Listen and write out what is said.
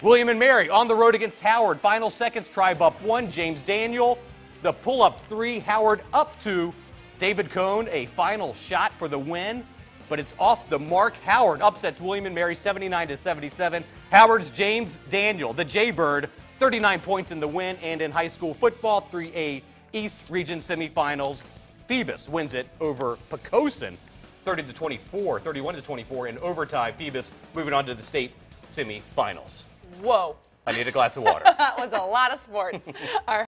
William and Mary on the road against Howard. Final seconds, Tribe up 1. James Daniel, the pull-up 3. Howard up 2. David Cohn, a final shot for the win, but it's off the mark. Howard upsets William and Mary 79-77. Howard's James Daniel, the Jaybird, 39 points in the win. And in high school football, 3A East Region semifinals, Phoebus wins it over Poquoson, 31-24 in overtime. Phoebus moving on to the state semifinals. Whoa. I need a glass of water. That was a lot of sports. All right.